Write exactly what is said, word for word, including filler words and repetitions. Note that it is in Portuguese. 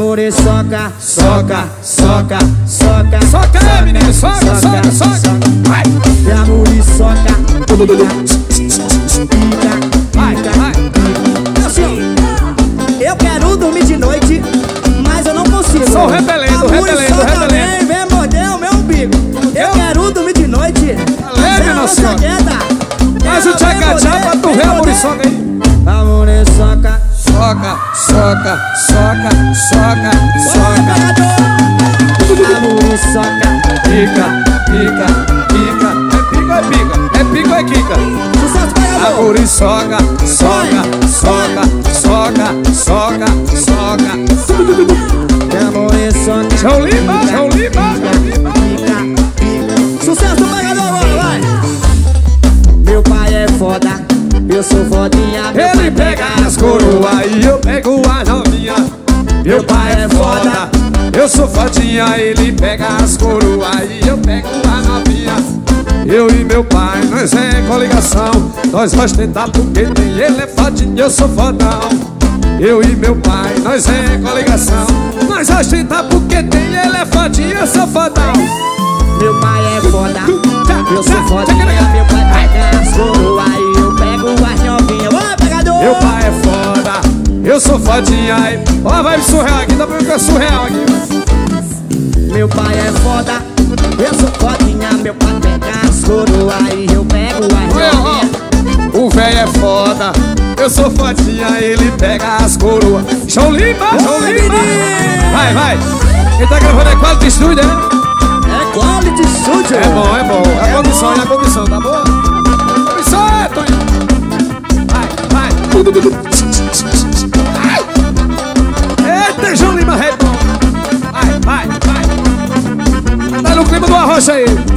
muriçoca, soca, soca, soca. Soca aí, menino, soca, soca, soca. Vai. E a muriçoca, pica, Vai, vai. assim, eu quero dormir de noite, mas eu não consigo. Sou repelendo, repelendo, repelendo. Vem, vem morder o meu umbigo. Eu quero dormir de noite, Leve, nossa senhora. Faz o tchacatchá pra tu ver a muriçoca aí. A muriçoca, Soca, soca, soca, soca, soca. a muriçoca, Pica, pica, pica. É pica ou é pica? É pica ou é quica? sucesso A pegador. muriçoca, soca, soca, soca, soca, soca. E a muriçoca, João Lima, João Lima. pica, pica. Sucesso do pegador agora, vai. Meu pai é foda, eu sou fodinha. Meu Ele pai pega as coroas e eu pego a novinha. Meu pai é foda, eu sou fodinha. Ele pega as coroas e eu pego a novinha. Eu e meu pai, nós é coligação. Nós vamos tentar porque tem ele é fodinho, eu sou fodão. Eu e meu pai, nós é coligação. Nós vamos tentar porque tem ele é fodinho, eu sou fodão. Meu pai é foda, eu sou fodinha. Meu pai pega as coroas e eu pego as novinhas. Ô, pegador! Meu pai é foda, eu sou fodinha. Ó, vai surreal aqui, dá pra ver que é surreal aqui. Meu pai é foda, eu sou fodinha. Meu pai pega as coroas e eu pego as Olha, ó, novinhas. o véio é foda, eu sou fodinha, ele pega as coroas. João Lima, João Lima. Vai, vai. Quem tá gravando é Quality Studio, né? É Quality Studio. É bom, é bom. A condição, a condição, tá boa? Condição é, Toninho. Vai, vai. Eita, João Lima, é bom. Vai, vai, vai. Tá no clima do arrocha aí.